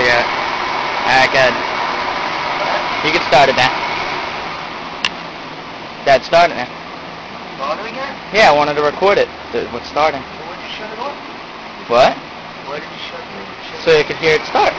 Yeah. Alright, good. You can start it now. Dad, start it now. Start it again? Yeah, I wanted to record it. What's starting? So when did you shut it off? What? Why did you shut it off? So you could hear it start.